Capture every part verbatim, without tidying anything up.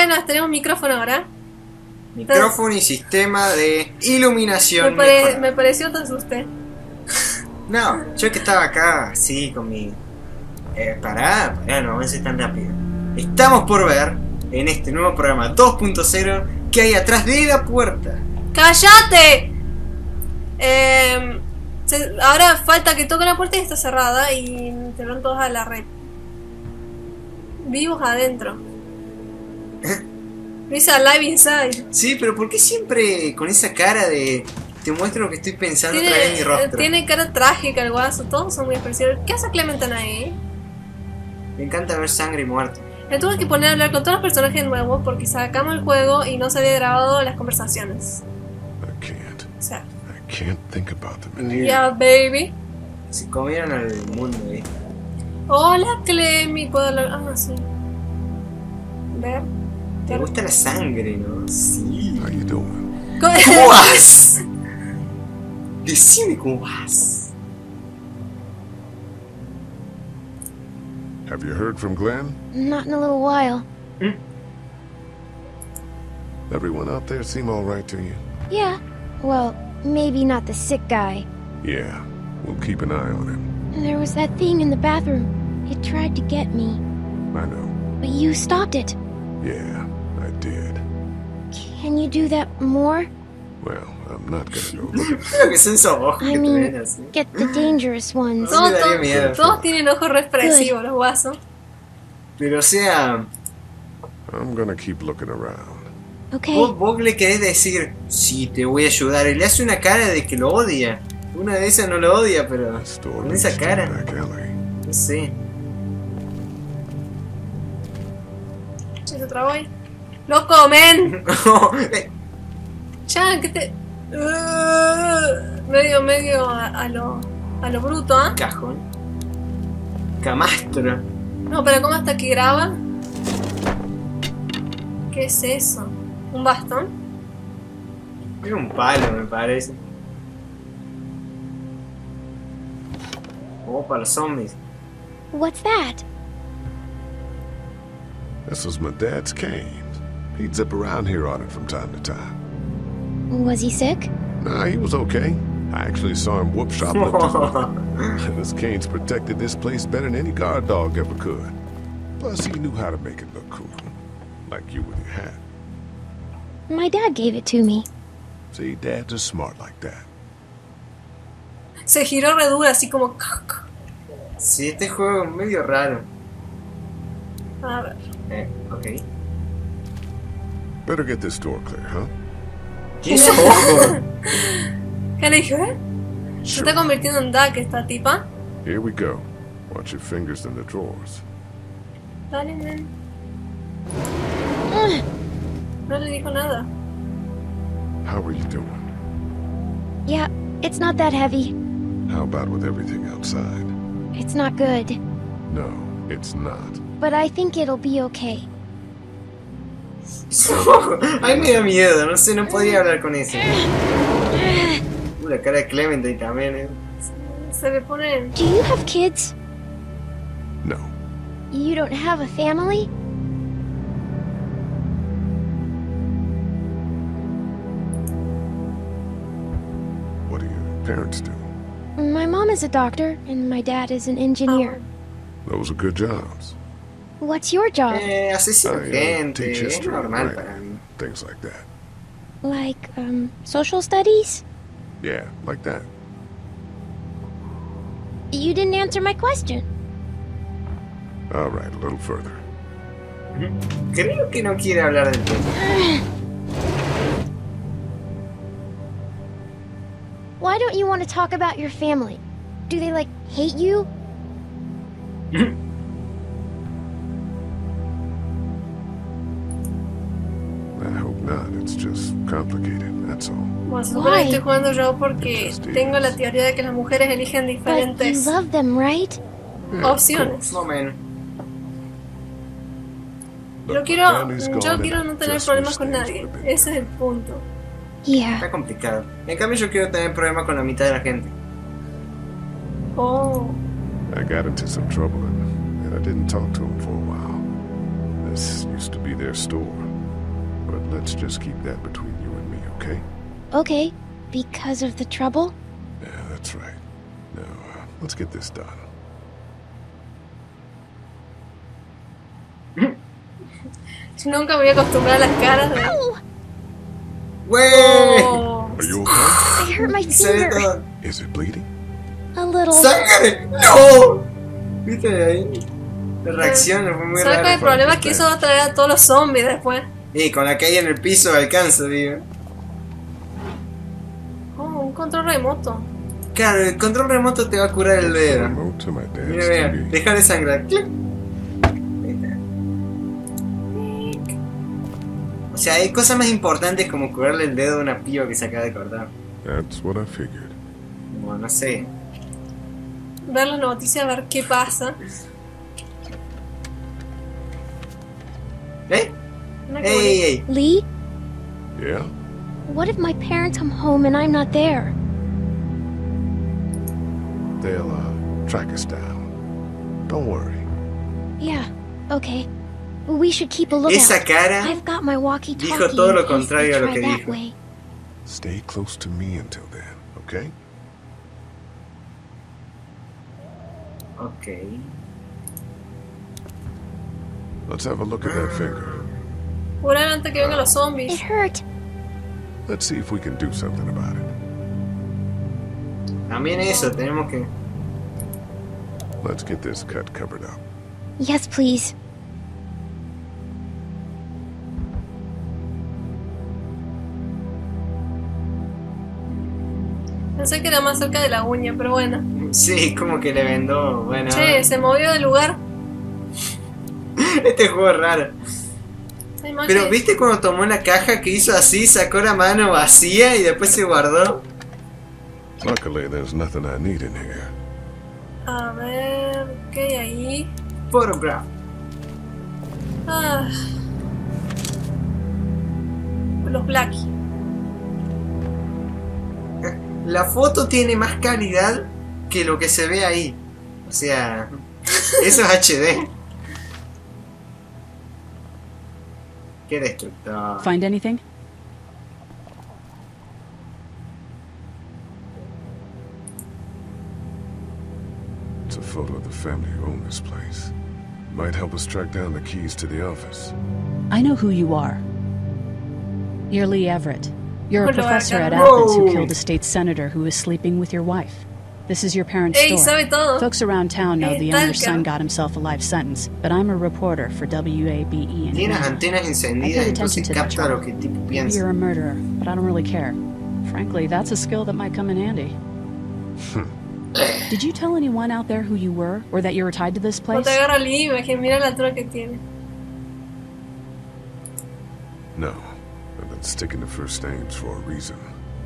buenas, tenemos micrófono ahora. Micrófono y sistema de iluminación. Me, pare me pareció te asusté. No, yo que estaba acá, así, con mi... Eh, pará, pará, no avance tan rápido. Estamos por ver, en este nuevo programa dos punto cero, qué hay atrás de la puerta. ¡Cállate! Eh, se, ahora falta que toque la puerta y está cerrada y te van todos a la red. Vivos adentro. Dice Alive Inside. Sí, pero ¿por qué siempre con esa cara de... Te muestro lo que estoy pensando Tiene, otra vez en mi rostro? Tiene cara trágica el guaso, todos son muy especiales. ¿Qué hace Clementine ahí? Me encanta ver sangre y muerte. Me tuve que poner a hablar con todos los personajes nuevos porque sacamos el juego y no se había grabado las conversaciones. I can't. O sea, I can't think about them. yeah, baby. Se comieron al mundo, ¿eh? Hola, Clemmy. ¿Puedo hablar? Ah, sí. Ver. Te gusta la sangre, ¿no? Sí. How you doing? ¿Cómo vas? Decime cómo vas. Have you heard from Glenn? Not in a little while. ¿Mm? Everyone out there seem all right to you? Yeah. Well, maybe not the sick guy. Yeah. We'll keep an eye on him. There was that thing in the bathroom. It tried to get me. I know. But you stopped it. Yeah, I did. Can you do that more? Well, I'm not gonna go look. Creo que son esos ojos I que te mean, ven así. get the dangerous ones. No. Todos, me daría todos- miedo. todos tienen ojos reexpresivos, los guasos. Pero o sea, I'm gonna keep looking around. Okay. vos, vos le querés decir, sí, te voy a ayudar. Y le hace una cara de que lo odia. Una de esas no lo odia, pero That store con leads esa to cara, the back alley. no sé. ¿Se trabó ahí? ¡Lo comen! Eh, Ya, que te... Uh, medio, medio a, a lo... A lo bruto, ¿ah? Cajón. Camastro. No, pero ¿cómo hasta que graba? ¿Qué es eso? ¿Un bastón? Es un palo, me parece. Oh, para los zombies. What's that? This was my dad's cane. He'd zip around here on it from time to time. Was he sick? Nah, he was okay. I actually saw him whoop shoplifters with it. This cane's protected this place better than any guard dog ever could. Plus, he knew how to make it look cool. Like you with your hat. My dad gave it to me. See, dads are smart like that. Se giró re dura, así como... Sí, este juego es medio raro. A ver... Eh, ok. Better get this door clear, huh? ¿Qué es ojo? ¿Qué le dije? Se está convirtiendo en Duck esta tipa. Here we go. Watch your fingers in the drawers. Dale, nen. Ugh. No le dijo nada. How are you doing? Yeah, it's not that heavy. How about with everything outside? It's not good. No, it's not. But I think it'll be okay. Ay, me da miedo, no sé, no podía hablar con eso. Uh, la cara de Clementine también, eh. Se le pone... Do you have kids? No. You don't have a family? What do your parents do? My mom is a doctor, and my dad is an engineer. Those are good jobs. What's your job? Eh, asesino I, uh, gente, teach es history, normal right, para mí. things like that. Like, um, social studies? Yeah, like that. You didn't answer my question. All right, a little further. Creo que no quiere hablar del tema. Why don't you want to talk about your family? Do they, like, hate you? I hope not. It's just complicated, that's all. Bueno, se supone que estoy jugando yo porque tengo la teoría de que las mujeres eligen But you diferentes love them, right? Yeah, opciones. No menos. Look, Yo my quiero, family's yo gone quiero and no I tener just problemas wish con things nadie. would've been Ese es el punto. Yeah. Está complicado. En cambio yo quiero tener problemas con la mitad de la gente. Oh, I got into some trouble and, and I didn't talk to him for a while. This used to be their store. But let's just keep that between you and me, okay? Okay, because of the trouble? Yeah, that's right. Now, uh, let's get this done. Yo nunca me voy a acostumbrar a las caras de... Ow! ¡Wey! Oh. Are you okay? I hurt my Se ve finger. todo. Is it bleeding? A little. ¡Sangre! ¡No! ¿Viste de ahí? La reacción fue muy ¿Sabes rara. cuál es el problema? Es que eso va a traer a todos los zombies después. Y con la caída en el piso alcanza, digo. Oh, un control remoto. Claro, el control remoto te va a curar el dedo. Remote to my dad's Mira, mira, T V. deja de sangrar. Clic. Ahí está. O sea, hay cosas más importantes como curarle el dedo a una piba que se acaba de cortar. That's what I figured. Bueno, no sé. Ver las noticias, a ver qué pasa. ¿Eh? Una ¡Ey, ey, ey! Lee, Yeah? what if my parents come home and I'm not there? They'll, uh, track us down. Don't worry. Yeah, okay. Well, we should keep a lookout. Esa cara I've got my walkie-talkie. dijo todo lo in case they contrario a lo try que that dijo. way. Stay close to me until then, okay? Ok. Let's have a look at that finger. Curar antes que vengan los It zombies. hurt. Let's see if we can do something about it. También eso, tenemos que... Let's get this cut covered up. Yes, please. Pensé que era más cerca de la uña, pero bueno. Sí, como que le vendó... Bueno... Che, se movió del lugar. Este juego es raro. Hay más Pero que- ¿viste cuando tomó la caja que hizo así, sacó la mano vacía y después se guardó? Luckily, there's nothing I need in here. A ver, ¿qué hay ahí? Photograph. Ah. Los Blackie. La foto tiene más calidad que lo que se ve ahí. O sea, eso es H D. Qué destructor. Find anything? It's a photo of the family who own this place. Might help us track down the keys to the office. I know who you are. You're Lee Everett. You're a Hello, professor at Adam. Athens who Whoa. killed a state senator who was sleeping with your wife. This is your parents' Ey, store. sabe todo. Folks around town know Eh, the owner's talca. son got himself a life sentence, but I'm a reporter for W A B E in Tiene las Atlanta. antenas I encendidas, paid entonces attention to that capta lo trial. que el tipo Maybe piensa. you're a murderer, but I don't really care. Frankly, that's a skill that might come in handy. Did you tell anyone out there who you were, or that you were tied to this Cuando place? te agarra Lee, imagínate, mira la altura que tiene. No, I've been sticking to first names for a reason.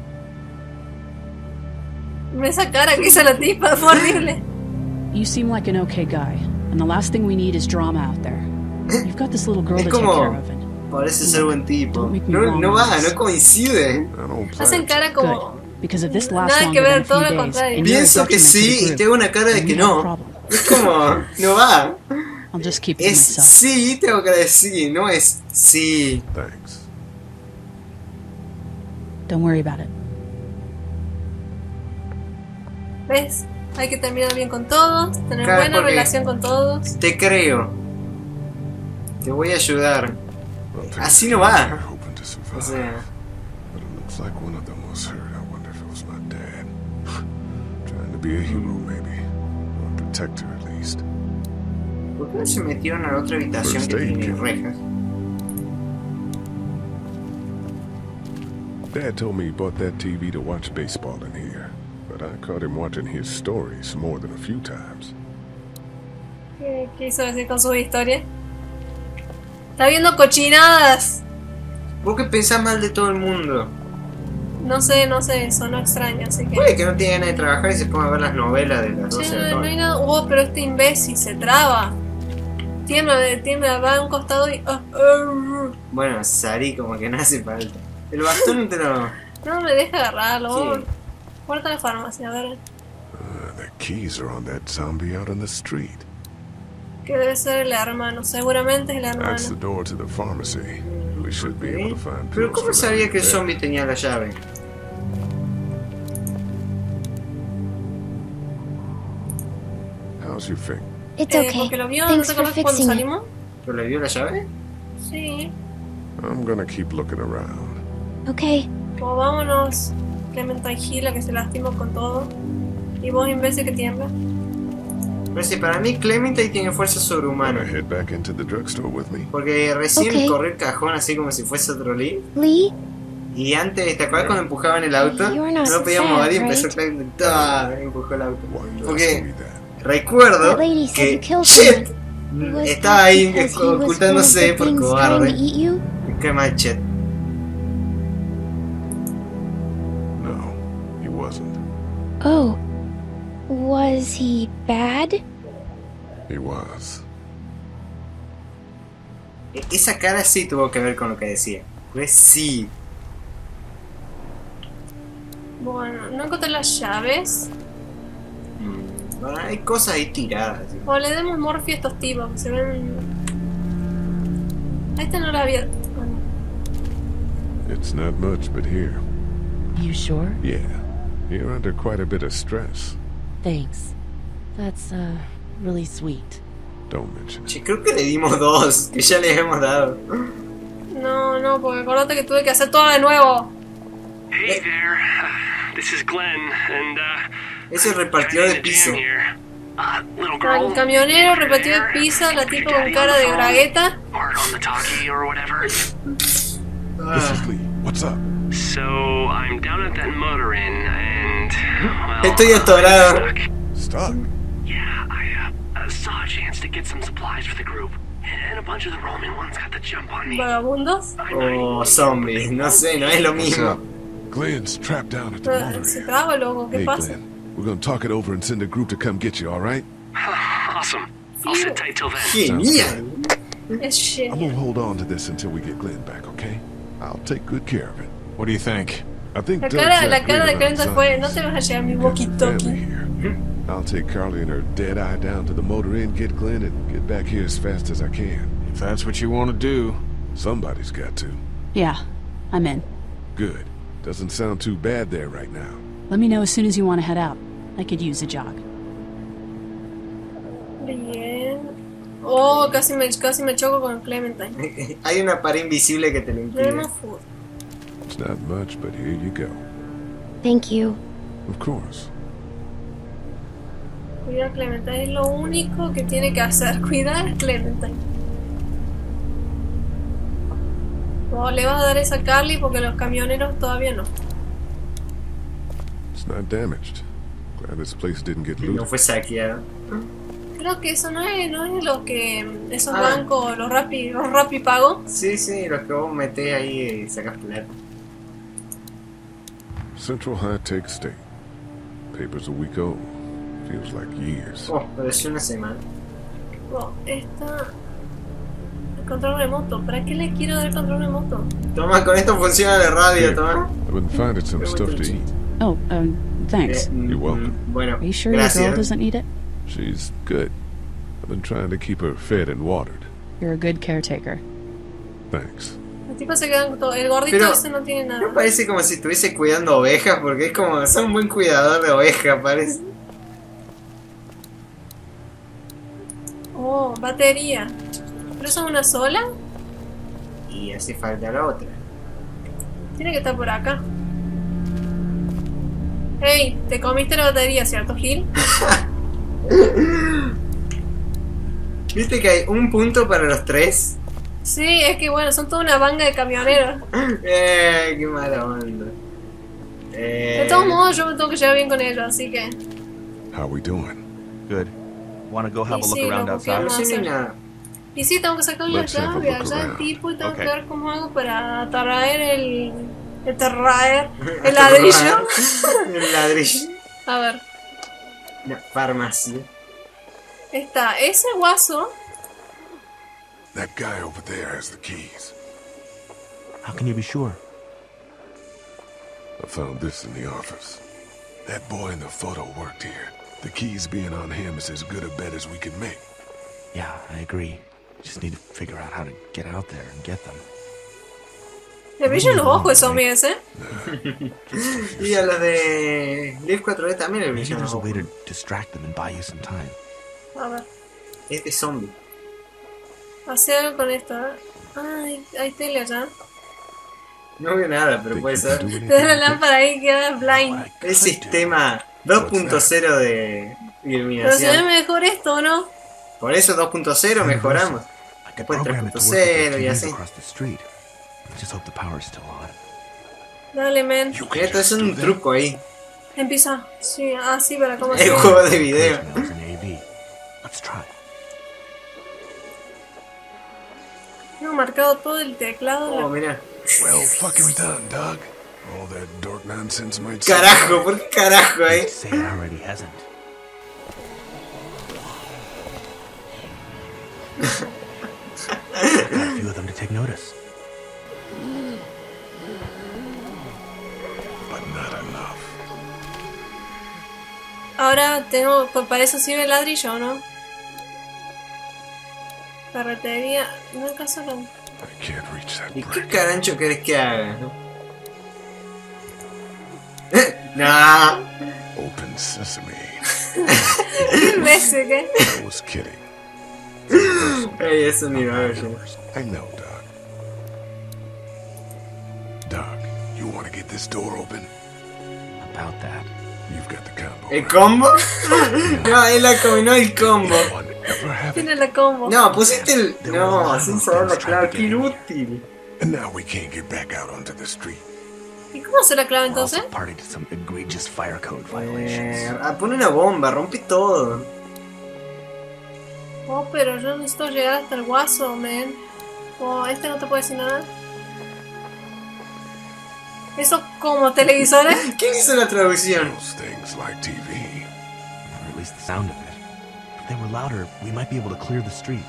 Mira esa cara que hizo la tipa, fue horrible. You seem like an okay guy, and the last thing we need is drama out there. You've got this little girl Es to take como- care of, and Parece ser buen tipo. Don't make me No, wrong no on va, this. no coincide. I don't Hacen plan cara to. como... good, because if this lasts Nada que longer ver, than a todo few lo days, contrario. and you're a Pienso que detriment to sí the y group, tengo una cara de then que we have a no. problem. Es como, no va. I'll just keep it to Es myself. sí, tengo que decir, no es sí. Thanks. Don't worry about it. ¿Ves? Hay que terminar bien con todos, tener Claro, buena porque- relación con todos. Te creo. Te voy a ayudar. Well, Así no va. they're hoping to survive, O sea, but it looks like one of them was hurt. I wonder if it was my dad. Trying to be a hero, maybe. Or a protector, at least. ¿por qué no se metieron a la otra habitación First que aid tiene kit. rejas? Dad told me he bought that T V to watch baseball in here, but I caught him watching his stories more than a few times. ¿Qué, qué hizo decir con su historia? Está viendo cochinadas. ¿Vos qué pensás mal de todo el mundo? No sé, no sé, sonó extraño, así que... Puede que no tenga ganas de trabajar y se ponga a ver las novelas de las Che, doce de la no, no hay noche. nada... Oh, pero este imbécil se traba. Tiembla, tiembla, va a un costado y... ah, ah, Bueno, Sari como que no hace falta. El bastón te lo... no me deja agarrarlo. Sí. Puerta de farmacia, a ver. Uh, the keys are on that zombie out on the street. Que debe ser el hermano, seguramente es el hermano. That's the door to the pharmacy. We should be able to find Pero pills ¿cómo for sabía that que el there. zombie tenía la llave? How's your finger? It's Eh, okay. porque lo vio, ¿no Thanks te for acuerdas cuando fixing it. salimos? ¿Pero le dio la llave? Sí. I'm gonna keep looking around. Okay. Pues vámonos, Clementine Hill, que se lastimó con todo. Y vos, imbécil, que tiembla. Pero sí, para mí Clementine tiene fuerza Wanna sobrehumana. head back into the drugstore with me? Porque recién Ok. corrió el cajón así como si fuese otro Lee. Lee? Y antes, ¿te acuerdas cuando empujaban el auto? You're not No podíamos mover y sad, empezó right? Clementine. ¡Ah! Empujó el auto. Why are you Porque asking me that? recuerdo That lady said que you killed Chet someone. Was estaba that ahí because he was one of ocultándose the por things trying to cobarde. eat you? Qué mal Chet. No, he wasn't. Oh. Was he bad? He was. E- Esa cara sí tuvo que ver con lo que decía. Pues sí. Bueno, no encontré las llaves. Mm, bueno, hay cosas ahí tiradas. ¿sí? O le demos morfia a estos tipos, que se ven... A esta no la había... Bueno, It's not much, but here. You sure? Yeah, you're under quite a bit of stress. Thanks. That's, uh, really sweet. Don't mention it. Che, creo que le dimos dos, que ya les hemos dado. no, no, porque acordate que tuve que hacer todo de nuevo. Hey there, uh, this is Glenn, and uh, Es el repartidor de kinda piso. jam here. Uh, little Con girl. el camionero repartido de pizza, la tipa con cara de bragueta. Or on the talkie or whatever. This Ah, is Lee. What's up? So I'm down at that motor inn, and well, Estoy atorado. I'm stuck. Stuck. Yeah, I uh, uh, saw a chance to get some supplies for the group, and a bunch of the Roman ones got the jump on me. Vagabundos. I know you- oh, zombies, no sé, no es lo What's mismo. up? Glenn's trapped down at the Eh, motor Se inn. traba, loco, ¿qué Hey, pasa? Glenn, we're gonna talk it over and send a group to come get you, all right? Awesome. I'll sit tight till then. Genial. Es I'm gonna genial. hold on to this until we get Glenn back, okay? I'll take good care of it. What do you think? I think La Doug's cara, got la cara de Glenn around Clementine fue, no zombies. te vas a llevar mi He got some family walkie-talkie. here. I'll take Carly and her dead eye down to the motor inn, get Glenn, and get back here as fast as I can. If that's what you want to do. Somebody's got to. Yeah, I'm in. Good. Doesn't sound too bad there right now. Let me know as soon as you want to head out. I could use a jog. Bien. Oh, casi me, casi me choco con Clementine. Hay una pared invisible que te lo impide. Tenemos food. It's not much, but here you go. Thank you. Of course. Cuidar a Clementine es lo único que tiene que hacer. Cuidar a Clementine. Oh, le vas a dar esa a Carly porque los camioneros todavía no. It's not damaged. Glad this place didn't get No looted. fue saqueado. Creo que eso no es, no es lo que esos Ah. bancos, los Rappi, los Rappi pago. Sí, sí, los que vos metés ahí y sacas plata. Central High Tech State. Paper's a week old. Feels like years. Oh, pareció una semana. Oh, esta... El control remoto. ¿Para qué le quiero dar el control remoto? Toma, con esto funciona la radio, Here, toma. I've been finding some stuff to eat. Oh, um, thanks. Eh, mm, You're welcome. mm, Bueno, Are you sure your girl gracias. doesn't need it? She's good. I've been trying to keep her fed and watered. You're a good caretaker. Thanks. Los tipos se quedan con todo. El gordito Pero- ese no tiene No nada. parece como si estuviese cuidando ovejas, porque es como, son un buen cuidador de ovejas, parece. Oh, batería. ¿Pero eso es una sola? Y hace falta la otra. Tiene que estar por acá. Hey, te comiste la batería, ¿cierto, Gil? ¿Viste que hay un punto para los tres? Sí, es que bueno, son toda una banda de camioneros. Eh, qué mala onda. Eh, De todos modos, yo me tengo que llevar bien con ellos, así que... How we doing? Good. Want to go have Y a look sí, around lo outside? no busquemos. sé ni nada. Y sí, tengo que sacar la Let's have a llave look allá del around. tipo y tengo Okay. que ver cómo hago para traer el... El traer... El ladrillo. El ladrillo. A ver, Una farmacia. está ese guaso. That guy over there has the keys. How can you be sure? I found this in the office. That boy in the photo worked here. The keys being on him is as good a bet as we could make. Yeah, I agree. Just need to figure out how to get out there and get them. Me brillan los ojos esos zombies, ¿eh? Y a los de Live cuatro D también le Maybe brillan los there's a way ojos. to distract them and buy you some time. A ver. Este zombie. Hacer algo con esto, ¿eh? Ay, hay tele allá. No veo nada, pero puede ser. Te da la lámpara ahí y queda blind. El sistema dos punto cero de Pero se ve iluminación. mejor esto, ¿o no? Por eso dos punto cero mejoramos. I could Después program it to work with tres punto cero y those T Vs así. across the street. Just hope the power's still on. Dale, men. Esto es un truco ahí. Empieza. Sí, así para cómo El juego de video. Voicemails in A V. Let's try. Tengo marcado todo el teclado. Oh, mira. Well fucking done, Doug. All that dork nonsense might Carajo, ¿por qué carajo ahí? Say it already hasn't. Got a few of them to take notice. but not enough. Ahora tengo. Pues para eso sirve el ladrillo, ¿no? Carretería. No alcanzo con. I can't reach that ¿Y qué brick. carancho querés que haga? No. Open sesame. Mil veces, ¿qué? I was kidding. Ey, eso ni lo hago yo. I know, Doug. Doug, you want to get this door open? About that. You've got the combo. ¿El combo? No, él la combinó el combo. One ever have it. Tiene la combo. No, pusiste el. No, sin saber la clave, qué inútil. And now we can't get back out onto the street. ¿Y cómo se la clava We're also entonces? party to some egregious fire code Eh, violations. ah, pone una bomba, rompe todo. Oh, pero yo necesito llegar hasta el guaso, man. Oh, este no te puede decir nada. Eso como televisores. ¿Quién hizo la traducción? Those things like T V. Or at least the sound of it. If they were louder, we might be able to clear the street.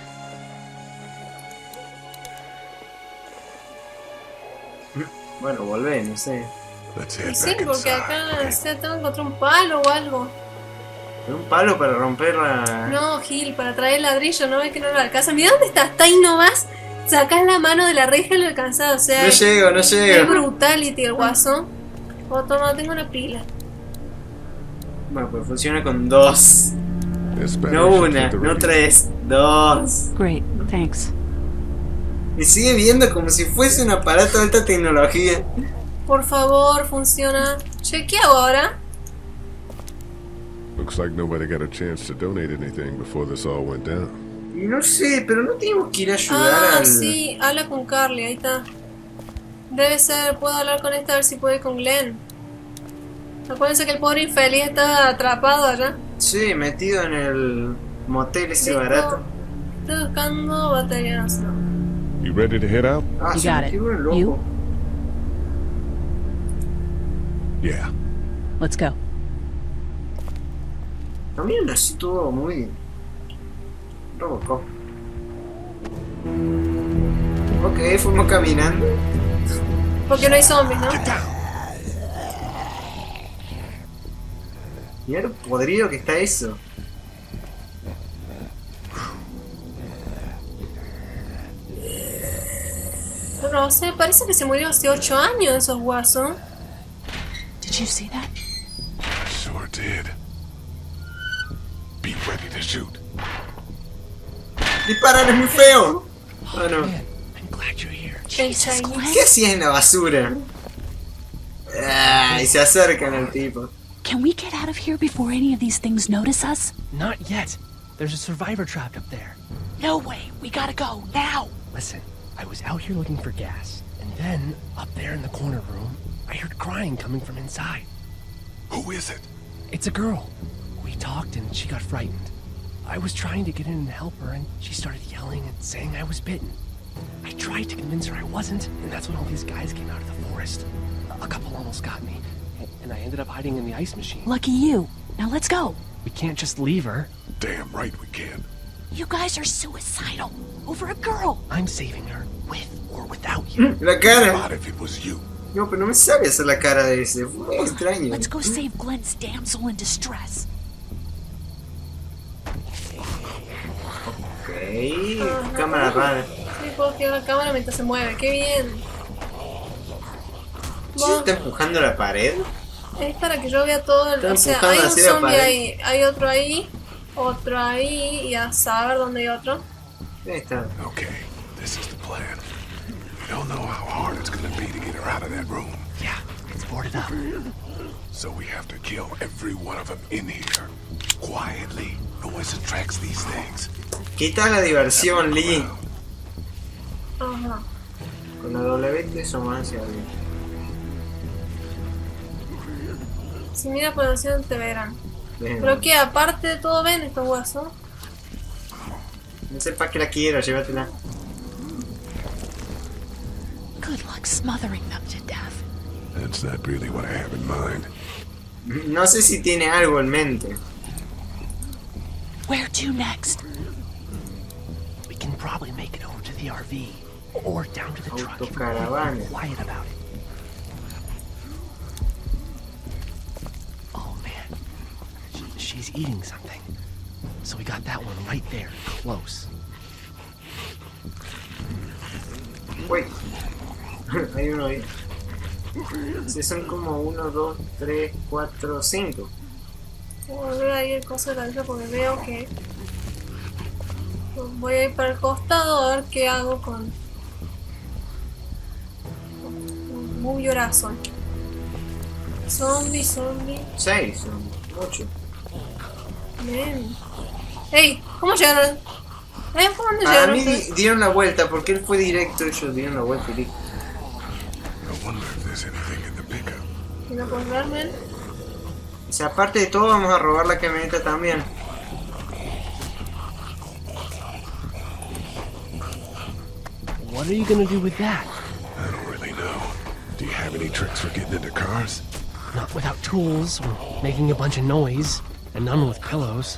Bueno, volvé, no sé. Let's Y head sí, back porque inside. acá okay? se tengo que encontrar un palo o algo. Un palo para romper la. No, Gil, para traer el ladrillo, no ves que no lo alcanza. Mira dónde estás, está ahí nomás. Sacás la mano de la reja y lo alcanzás. O sea, No llego, no es llego. brutality el guaso. Oh, toma, tengo una pila. Bueno, pues funciona con dos. This battery No should una, keep the no radio- tres, dos. Great, thanks. Y sigue viendo como si fuese un aparato de alta tecnología. Por favor, funciona. Che, ¿qué hago ahora? Looks like nobody got a chance to donate anything before this all went down. Y no sé, pero no tenemos que ir a ayudar Ah, al. sí, habla con Carly, ahí está. Debe ser, puedo hablar con esta a ver si puede ir con Glenn. Acuérdense que el pobre infeliz está atrapado allá. Sí, metido en el motel ese Listo. barato. Estoy buscando baterías. No. You ready to head out? Ah, You se got metió it. un loco. You? Yeah. Let's go. También así todo muy. Robocop. Ok, fuimos caminando. Porque no hay zombies, ¿no? Mira lo podrido que está eso. Pero, o sea, parece que se murió hace ocho años esos guasos. Did you see that? Sure did. Be ready to shoot. Disparar es muy feo. Oh, no. I'm glad you're here. El Chinese. ¿Qué hacías en la basura? Ah, y se acercan al tipo. Can we get out of here before any of these things notice us? Not yet. There's a survivor trapped up there. No way. We gotta go now. Listen, I was out here looking for gas, and then, up there in the corner room, I heard crying coming from inside. Who is it? It's a girl. We talked and she got frightened. I was trying to get in and help her, and she started yelling and saying I was bitten. I tried to convince her I wasn't, and that's when all these guys came out of the forest. A couple almost got me, and I ended up hiding in the ice machine. Lucky you. Now let's go. We can't just leave her. Damn right we can. You guys are suicidal. Over a girl. I'm saving her, with or without you. La cara. Not if it was you. No, pero no me sabe hacer la cara de ese. Fue muy extraño. Let's go save Glenn's damsel in distress. Ok. Cámara rara. Sí, puedo girar la cámara mientras se mueve. ¡Qué bien! ¿Se está empujando la pared? Es para que yo vea todo el... Está O sea, empujando hay un hacia la zombie pared. ahí, hay otro ahí, otro ahí, y a saber dónde hay otro. Ahí está. Okay, this is the plan. We don't know how hard it's gonna be to get her out of that room. Yeah, it's boarded up. So we have to kill every one of them in here. Quietly. Noise attracts these things. Quita la diversión, Lee. Ajá. Con la W te asomas hacia arriba. Si mira por encima te verán. Bien. Pero que aparte de todo ven estos huesos. No sé para qué la quiero, llévatela. Good luck smothering them to death. That's not really what I have in mind. No sé si tiene algo en mente. Where to next? We can probably make it over to the R V. Or down to the truck. If we're Autocaravana. quiet about it. Oh man. Sh- she's eating something. So we got that one right there, close. Uy. Hay uno ahí. Si son como uno, dos, tres, cuatro, cinco. Voy a volver ahí el coso de la isla porque veo que... Voy a ir para el costado a ver qué hago con... Muy llorazo. Zombie, zombie. Seis, son ocho. Bien. Ey, ¿cómo llegaron? ¿Eh? ¿Por dónde A llegaron mí ustedes? di- dieron la vuelta, porque él fue directo, ellos dieron la vuelta y listo. I wonder if there's anything in the pickup. ¿Y no puedo verme? O sea, aparte de todo, vamos a robar la camioneta también. What are you gonna do with that? I don't really know. Do you have any tricks for getting into cars? Not without tools or making a bunch of noise, and none with pillows.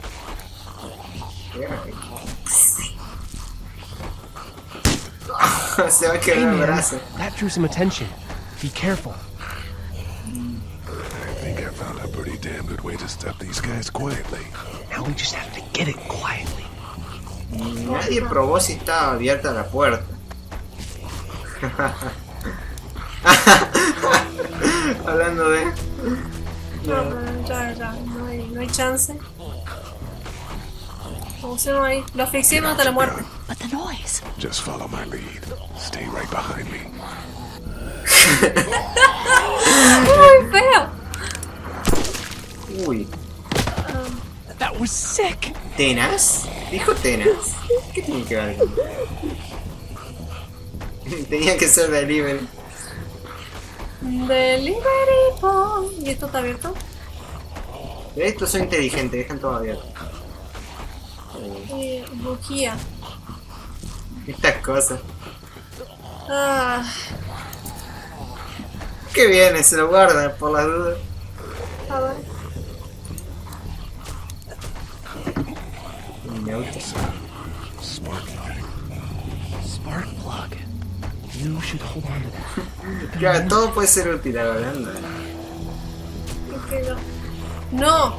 Se va a Hey quedar el man, brazo. that drew some attention. Be careful. I think I found a pretty damn good way to stop these guys quietly. Now we just have to get it quietly. Nadie probó si estaba abierta la puerta. Hablando de... No, no, ya, ya. No hay, no hay chance. Pusieron ahí. Lo asfixiemos hasta la muerte. But the noise. Just follow my lead. Stay right behind me. ¡Muy feo! Uy. That was sick. ¿Tenas? ¿Dijo Tenas? ¿Qué tiene que ver con...? Tenía que ser delivery. Delivery boy. ¿Y esto está abierto? Estos son inteligentes, dejan todo abierto. Eh, bujía. Estas cosas. Ah, ¿Qué viene? Se lo guarda por las dudas. a ver. Mi auto. Smart thing. Spark plug. You should hold on to that. Claro, todo puede ser útil, la verdad. ¿Qué quedó? ¡No!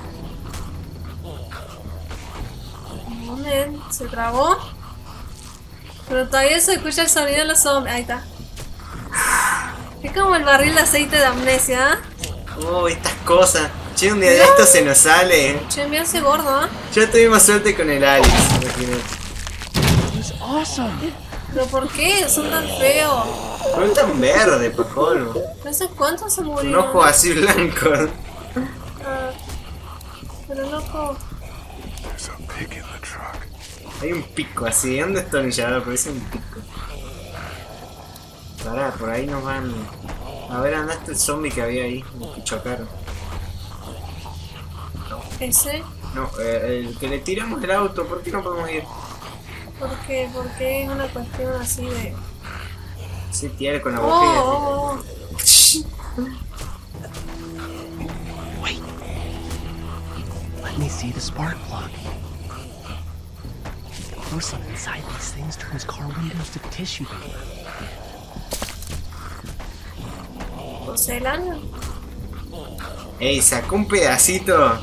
Momento, se trabó. Pero todavía se escucha el sonido de los zombies. Ahí está. Es como el barril de aceite de amnesia, ¿eh? Oh, estas cosas. Che, un día de esto se nos sale. Che, me hace gordo, ¿eh? Ya tuvimos suerte con el Alex. Imagínate. It was awesome. ¿Pero por qué? Son tan feos. No tan verde, pa' colmo. No sé cuántos se Un murieron. ojo así blanco. Ah, pero loco. There's a pig in the truck. Hay un pico así, un destornillador, parece un pico. Pará, por ahí nos van. A ver, anda este zombie que había ahí, el que chocaron. Ese. No, eh, el que le tiramos el auto, ¿por qué no podemos ir? Porque, porque es una cuestión así de. Sí, tiene con la Oh, botella. oh, oh. Wait. Let me see the spark plug. The porcelain inside these things turns car windows to tissue paper. Porcelana. Ey, sacó un pedacito.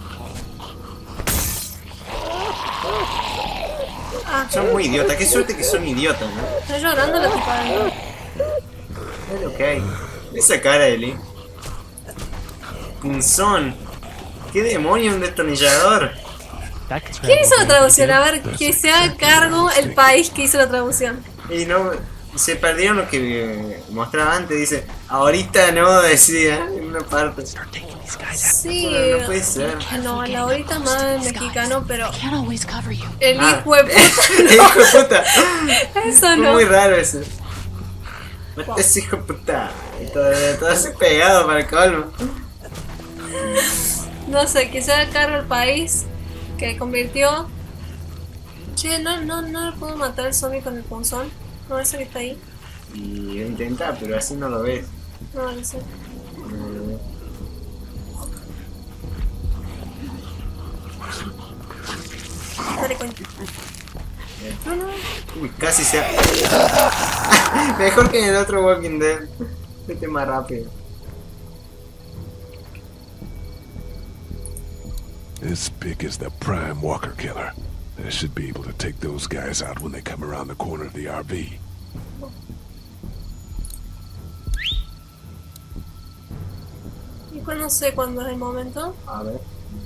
Ah, Son muy idiotas, qué suerte que son idiotas, ¿no? está llorando la tipa de. Es lo que hay. Esa cara de Lee. Punzón. ¿Qué demonio un destornillador? ¿Quién hizo la traducción? A ver, que se haga cargo el país que hizo la traducción. Y no, se perdieron lo que mostraba antes, dice, ahorita no, decía, en una parte. Sí, no, no puede ser. No, la ahorita más en mexicano, pero Can't always cover you. el Ah. hijo de puta. El hijo de puta. Eso Fue no. muy raro eso. Ese hijo de puta. Y todo, todo así pegado para el colmo. No sé, que se haga cargo el país que convirtió. Che, no, no, no le puedo matar al zombie con el punzón. No, ese que está ahí. Y lo intenta, pero así no lo ves. No, no sé. No lo ves. Dale cuenta. No, no. Uy, casi se ha... Mejor que en el otro Walking Dead. Vete más rápido. This big is the prime walker killer. I should be able to take those guys out when they come around the corner of the R V. Y pues no sé cuándo es el momento. A ver.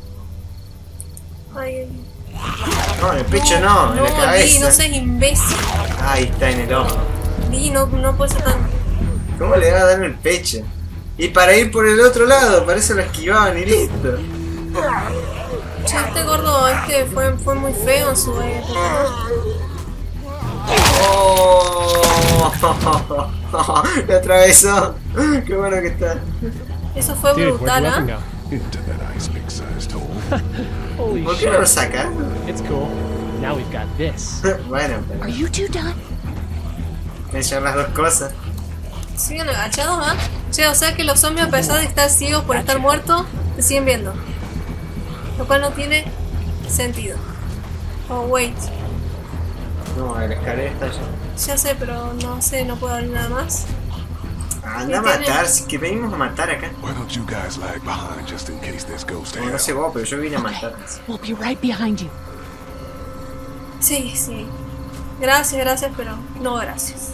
Ay, ay. No, en el pecho no, en la No, cabeza. Lee, no seas imbécil. Ahí está, en el ojo. Lee, no, no puede ser tan. ¿Cómo le va a dar en el pecho? Y para ir por el otro lado, para eso lo esquivaban y listo. Che, este gordo este fue, fue muy feo en su época. Oh, lo atravesó. Qué bueno que está. Eso fue Dude, where'd brutal, the ¿ah? weapon go? Into that ice big sized hole. Holy ¿Por qué no lo shit. saca? It's cool. Now we've got this. Bueno, Are pero you two done? me llevan las dos cosas. Siguen agachados, ¿ah? Che, o sea que los zombies, a pesar de estar ciegos por estar muertos, te siguen viendo. Lo cual no tiene sentido. Oh, wait. No, la escalera está allá. Ya sé, pero no sé, no puedo abrir nada más. Anda a matar, si que venimos a matar acá. Why don't you guys lag behind just in case this goes to No, no hell? sé vos, pero yo vine a Okay, matar. we'll be right behind you. Sí, sí. Gracias, gracias, pero no gracias.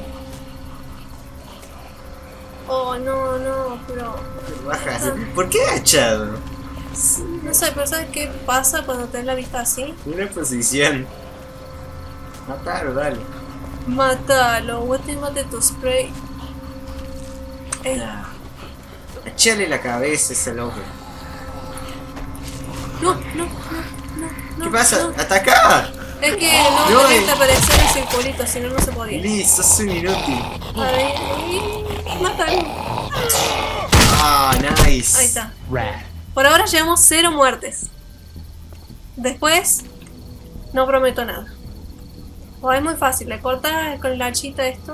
Oh, no, no, pero... Baja. ¿Por qué agachado? No sé, pero ¿sabes qué pasa cuando tenés la vista así? Una posición. Matalo, dale. Mátalo, mate tu spray. Eh, Echale la cabeza a ese loco. no, no, no, no, no. ¿Qué pasa? no. ¡Ataca! Es que no No, tenía eh. que aparecer el circulito, si no, no se podía. Liz, sos un inútil. Ahí, ahí, mátalo. Ah, nice. Ahí está. Rad. Por ahora llevamos cero muertes. Después, no prometo nada. O es muy fácil, le cortas con la hachita esto.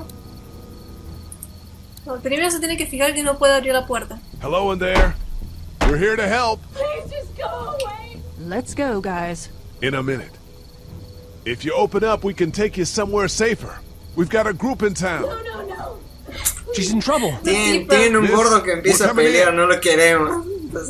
No, primero se tiene que fijar que no puede abrir la puerta. Hello in there. We're here to help. Let's go, guys. In a minute. If you open up, we can take you somewhere safer. We've got a group in town. She's in trouble. Tienen, tienen un Liz, gordo que empieza a we're coming pelear, in. no lo queremos. Entonces,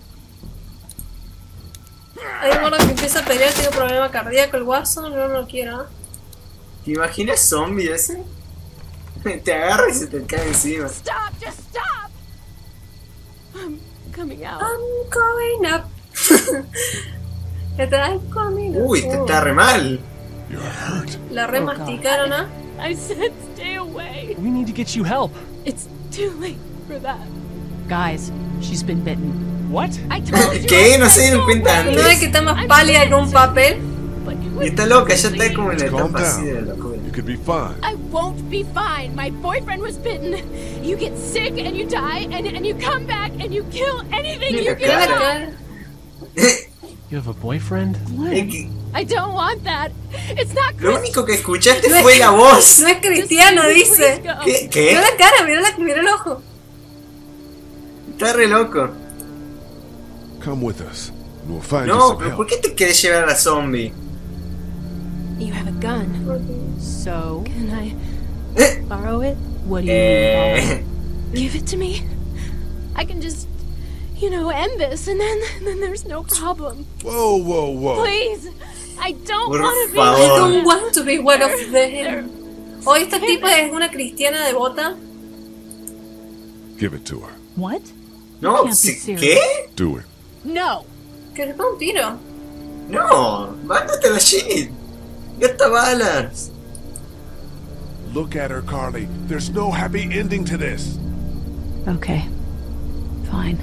Hay un gordo que empieza a pelear, tiene un problema cardíaco, el guaso, no, no lo quiero. ¿eh? ¿te imaginas zombie ese? Te agarra y se te cae encima. Stop! Just stop! I'm coming out. I'm coming up. Está, I'm coming up. Uy, este está re mal. You're hurt. La remasticaron, ¿ah? I said stay away. We need to get you help. It's too late for that. Guys, she's been bitten. What? I told you. ¿Qué? I No said se dieron go cuenta away. ¿No ves que está más pálida que un papel? But you Y wouldn't está loca, ya está believe. como en la Calm etapa así de down. locura. You could be fine. I won't be fine. My boyfriend was bitten. You get sick and you die and, and you come back and you kill anything you Mira can la kill. cara. You have a boyfriend? Es que I don't want that. It's not lo Chris. único que escuchaste fue la voz. No es cristiano, Just dice. please go. ¿Qué? Mira ¿Qué? la cara, mira, la, mira el ojo. Está re loco. Come with us. and We'll find you No, some pero help. ¿por qué te querés llevar a la zombie? You have a gun. So, Can I Eh, borrow it? what do you mean? eh, Give it to me. I can just, you know, end this, and then, then there's no problem. Whoa, whoa, whoa. Please, I don't Por want to be. favor. I like don't that. want to be one of They're- them. Hoy esta tipa es una cristiana devota. Give it to her. What? No, Can't be ¿sí- serious. ¿qué? Do it. No. Que le ponga un tiro. No, mándate la shit. Gasta balas. Look at her, Carly. There's no happy ending to this. Okay. Fine.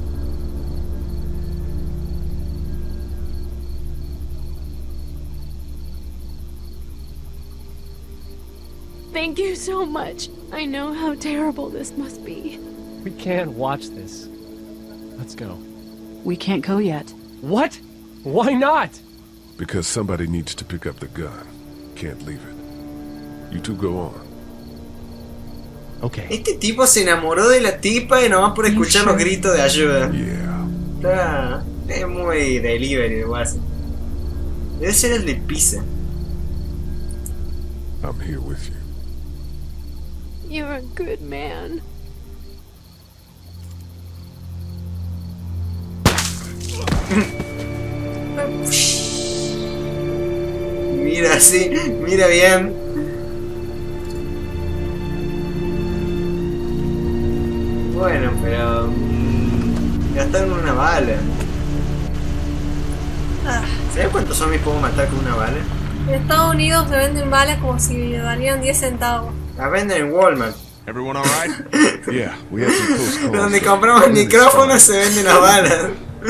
Thank you so much. I know how terrible this must be. We can't watch this. Let's go. We can't go yet. What? Why not? Because somebody needs to pick up the gun. Can't leave it. You two go on. Okay. Este tipo se enamoró de la tipa y nomás por escuchar los gritos de ayuda. Yeah. Está, es muy delivery de WhatsApp. Debe ser el de pizza. I'm here with you. You're a good man. Mira así, mira bien. Bueno, pero gastaron una bala. Ah, ¿Sabes cuántos zombies puedo matar con una bala? en Estados Unidos se venden balas como si valieran diez centavos. Las venden en Walmart. Everyone all right? Yeah, we had some close calls. Donde compramos micrófonos se venden las balas.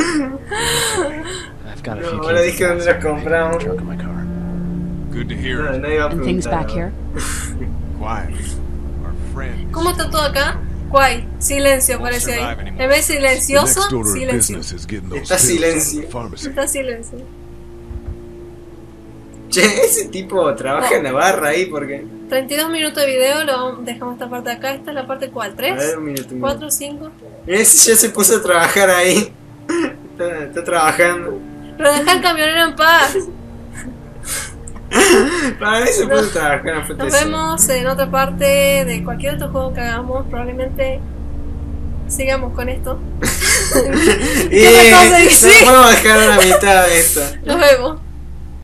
I've got a No, few ahora cans dije of dónde gas las compramos. in the trunk of my car. Good to hear No, it. no iba a And things preguntar. back here? Quiet. Our friend. ¿Cómo está todo acá? Guay, silencio parece ahí. En vez de The silencioso, next order of silencio. business is getting those Está pills from silencio. the pharmacy. Está silencio. Che, ese tipo trabaja en la barra ahí porque. treinta y dos minutos de video, lo dejamos esta parte de acá. Esta es la parte cuál, A ¿tres? ver, un minuto, un minuto. ¿cuatro? ¿cinco? Ese ya se puso a trabajar ahí. Está, está trabajando. Pero deja al camionero en paz. Para mí se puso a trabajar en Nos F T C. vemos en otra parte de cualquier otro juego que hagamos. Probablemente sigamos con esto. Y ¿Qué me acabas de no decir? podemos dejar a la mitad de esto. Nos vemos.